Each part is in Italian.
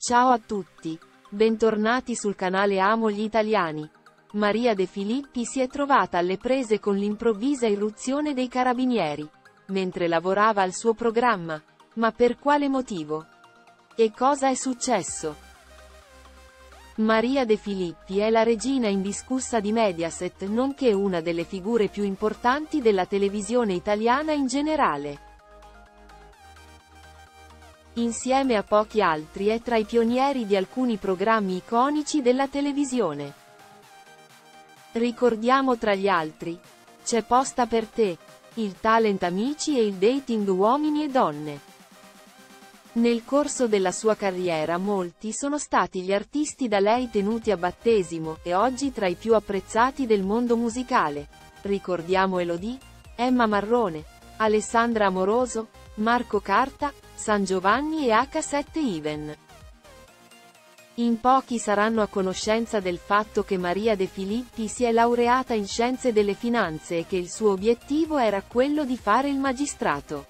Ciao a tutti. Bentornati sul canale Amo gli Italiani. Maria De Filippi si è trovata alle prese con l'improvvisa irruzione dei carabinieri, mentre lavorava al suo programma. Ma per quale motivo? E cosa è successo? Maria De Filippi è la regina indiscussa di Mediaset, nonché una delle figure più importanti della televisione italiana in generale. Insieme a pochi altri è tra i pionieri di alcuni programmi iconici della televisione. Ricordiamo tra gli altri: C'è posta per te, il Talent Amici e il Dating Uomini e Donne. Nel corso della sua carriera molti sono stati gli artisti da lei tenuti a battesimo, e oggi tra i più apprezzati del mondo musicale. Ricordiamo Elodie, Emma Marrone, Alessandra Amoroso, Marco Carta, San Giovanni e H7 Even. In pochi saranno a conoscenza del fatto che Maria De Filippi si è laureata in Scienze delle Finanze e che il suo obiettivo era quello di fare il magistrato.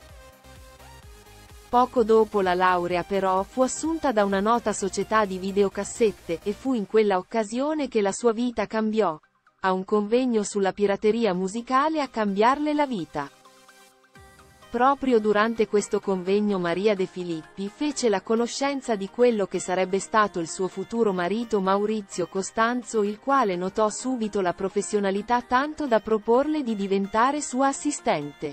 Poco dopo la laurea però fu assunta da una nota società di videocassette, e fu in quella occasione che la sua vita cambiò. A un convegno sulla pirateria musicale a cambiarle la vita. Proprio durante questo convegno Maria De Filippi fece la conoscenza di quello che sarebbe stato il suo futuro marito Maurizio Costanzo, il quale notò subito la professionalità tanto da proporle di diventare sua assistente.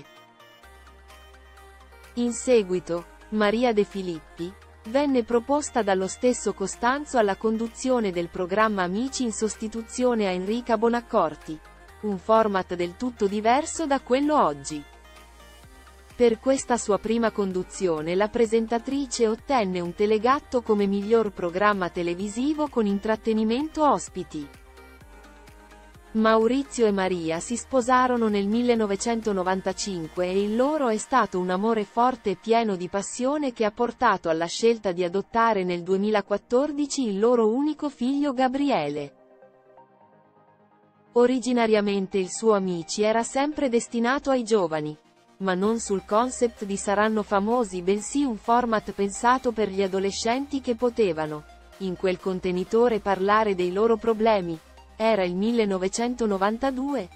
In seguito, Maria De Filippi venne proposta dallo stesso Costanzo alla conduzione del programma Amici in sostituzione a Enrica Bonaccorti, un format del tutto diverso da quello oggi. Per questa sua prima conduzione la presentatrice ottenne un Telegatto come miglior programma televisivo con intrattenimento ospiti. Maurizio e Maria si sposarono nel 1995 e il loro è stato un amore forte e pieno di passione che ha portato alla scelta di adottare nel 2014 il loro unico figlio Gabriele. Originariamente il suo Amici era sempre destinato ai giovani, ma non sul concept di Saranno famosi, bensì un format pensato per gli adolescenti che potevano, in quel contenitore, parlare dei loro problemi. Era il 1992.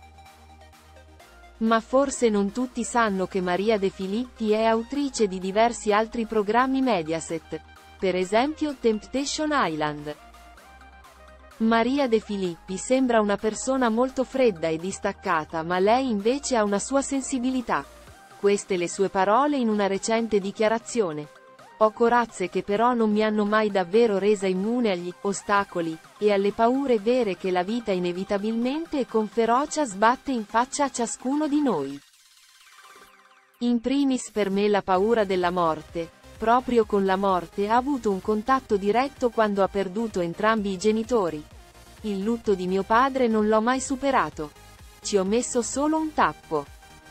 Ma forse non tutti sanno che Maria De Filippi è autrice di diversi altri programmi Mediaset, per esempio Temptation Island. Maria De Filippi sembra una persona molto fredda e distaccata, ma lei invece ha una sua sensibilità. Queste le sue parole in una recente dichiarazione. Ho corazze che però non mi hanno mai davvero resa immune agli ostacoli e alle paure vere che la vita inevitabilmente e con ferocia sbatte in faccia a ciascuno di noi. In primis per me la paura della morte. Proprio con la morte ha avuto un contatto diretto quando ha perduto entrambi i genitori. Il lutto di mio padre non l'ho mai superato. Ci ho messo solo un tappo.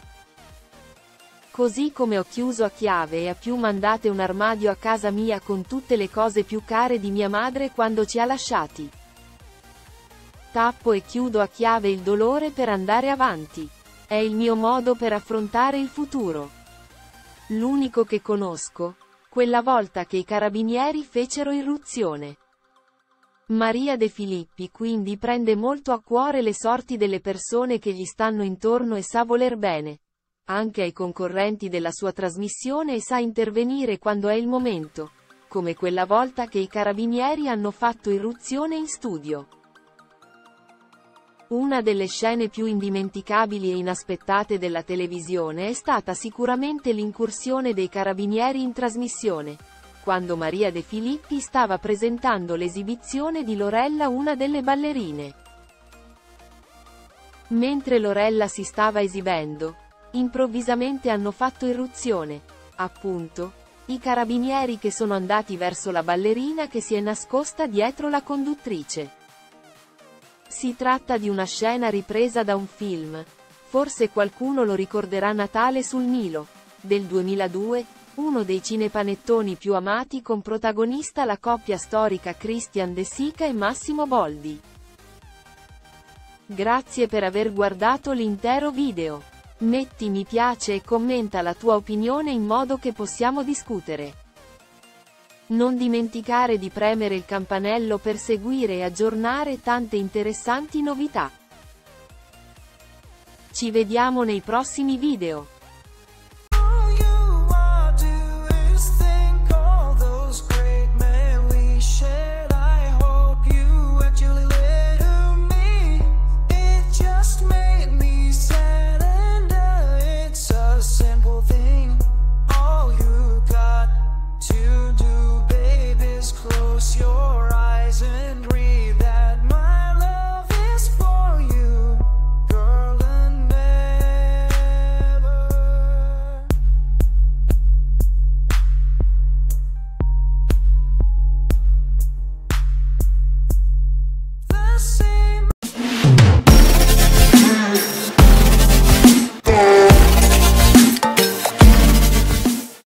Così come ho chiuso a chiave e a più mandate un armadio a casa mia con tutte le cose più care di mia madre quando ci ha lasciati. Tappo e chiudo a chiave il dolore per andare avanti. È il mio modo per affrontare il futuro. L'unico che conosco. Quella volta che i carabinieri fecero irruzione. Maria De Filippi quindi prende molto a cuore le sorti delle persone che gli stanno intorno e sa voler bene anche ai concorrenti della sua trasmissione, e sa intervenire quando è il momento, come quella volta che i carabinieri hanno fatto irruzione in studio. Una delle scene più indimenticabili e inaspettate della televisione è stata sicuramente l'incursione dei carabinieri in trasmissione, quando Maria De Filippi stava presentando l'esibizione di Lorella, una delle ballerine. Mentre Lorella si stava esibendo, improvvisamente hanno fatto irruzione, appunto, i carabinieri, che sono andati verso la ballerina che si è nascosta dietro la conduttrice. Si tratta di una scena ripresa da un film, forse qualcuno lo ricorderà, Natale sul Nilo, del 2002, uno dei cinepanettoni più amati, con protagonista la coppia storica Christian De Sica e Massimo Boldi. Grazie per aver guardato l'intero video. Metti mi piace e commenta la tua opinione in modo che possiamo discutere. Non dimenticare di premere il campanello per seguire e aggiornare tante interessanti novità. Ci vediamo nei prossimi video.